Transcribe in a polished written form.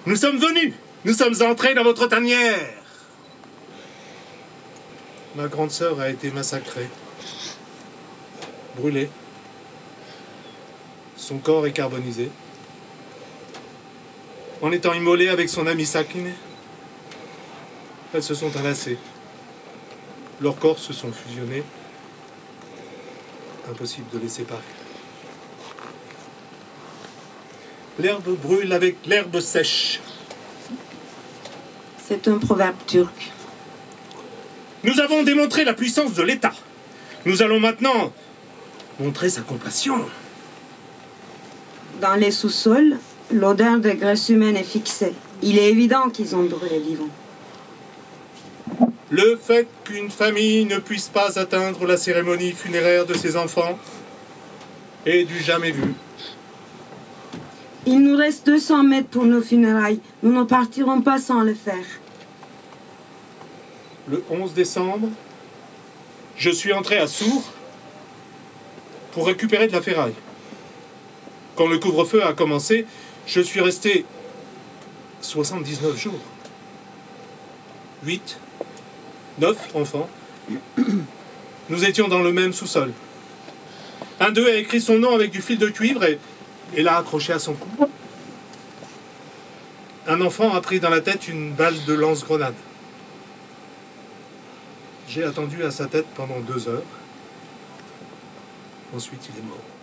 Nous sommes venus. Nous sommes entrés dans votre tanière. Ma grande sœur a été massacrée. Brûlée. Son corps est carbonisé. En étant immolée avec son ami Sakine, elles se sont enlacées. Leurs corps se sont fusionnés. Impossible de les séparer. L'herbe brûle avec l'herbe sèche. C'est un proverbe turc. Nous avons démontré la puissance de l'État. Nous allons maintenant montrer sa compassion. Dans les sous-sols, l'odeur de graisse humaine est fixée. Il est évident qu'ils ont brûlé vivants. Le fait qu'une famille ne puisse pas atteindre la cérémonie funéraire de ses enfants est du jamais vu. Il nous reste 200 mètres pour nos funérailles. Nous ne partirons pas sans le faire. Le 11 décembre, je suis entré à Sour pour récupérer de la ferraille. Quand le couvre-feu a commencé, je suis resté 79 jours. 8, 9 enfants. Nous étions dans le même sous-sol. Un d'eux a écrit son nom avec du fil de cuivre et l'a accroché à son cou. Un enfant a pris dans la tête une balle de lance-grenade. J'ai attendu à sa tête pendant 2 heures. Ensuite, il est mort.